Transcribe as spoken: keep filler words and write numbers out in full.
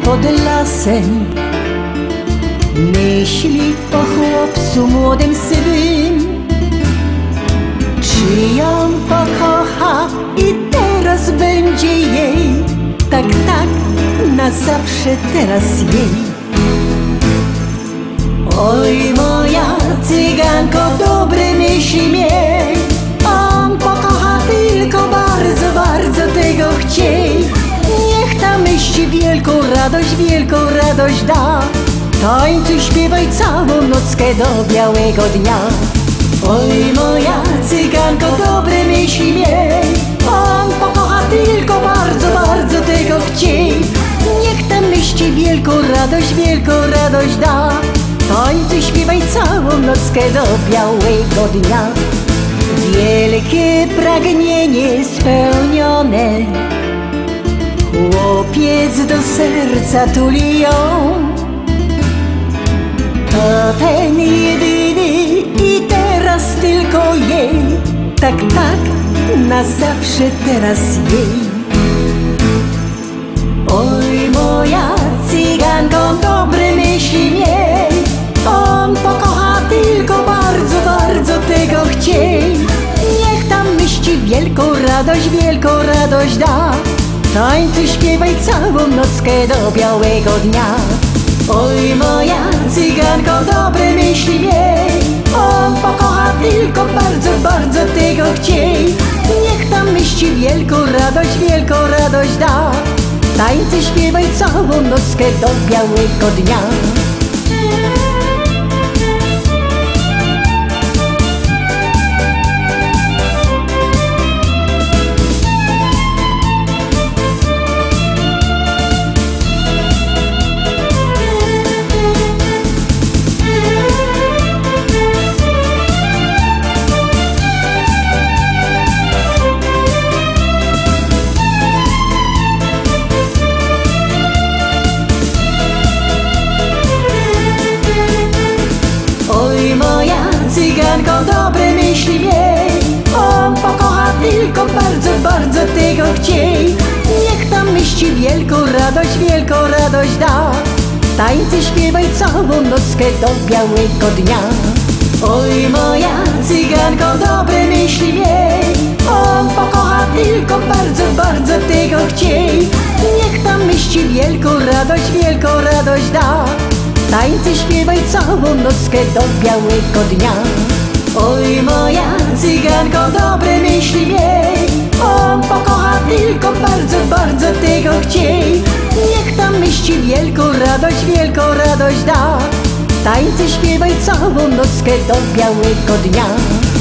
pod lasem, myśli o chłopcu młodym sywym. Czy ją pokocha i teraz będzie jej, tak, tak, na zawsze teraz jej. Oj, moja cyganko, dobre myśli miej, on pokocha tylko bardzo, bardzo tego chciej. Niech ta myśl wielką radość, wielką radość da. Tańcuj, śpiewaj całą nockę do białego dnia. Oj, moja cyganko, dobre myśli miej, on pokocha tylko bardzo, bardzo tego chciej. Niech ta myśl wielką radość, wielką radość da. Tańcuj, śpiewaj całą nockę do białego dnia. Wielkie pragnienie spełnione, chłopiec do serca tuli ją. To ten jedyny i teraz tylko jej, tak, tak, na zawsze teraz jej. Oj, moja cyganko, dobre myśli miej, on pokocha tylko bardzo, bardzo tego chciej. Niech tam myśli wielką radość, wielką radość da. Tańcuj, śpiewaj całą nockę do białego dnia. Oj, moja cyganko, dobre myśli miej, on pokocha tylko bardzo, bardzo tego chciej. Niech tam myśli wielką radość, wielką radość da. Tańcuj, śpiewaj całą nockę do białego dnia. Cyganko, dobre myśli miej, on pokocha tylko bardzo, bardzo tego chciej. Niech tam myśli wielką radość, wielką radość da. Tańcuj, śpiewaj całą nockę do białego dnia. Oj, moja cyganko, dobre myśli miej, on pokocha tylko bardzo, bardzo tego chciej. Niech tam myśli wielką radość, wielką radość da. Tańcuj, śpiewaj całą nockę do białego dnia. Oj, moja cyganko, dobre myśli miej, on pokocha tylko bardzo, bardzo tego chciej. Niech tam myśli wielką radość, wielką radość da. Tańcuj, śpiewaj całą nockę do białego dnia.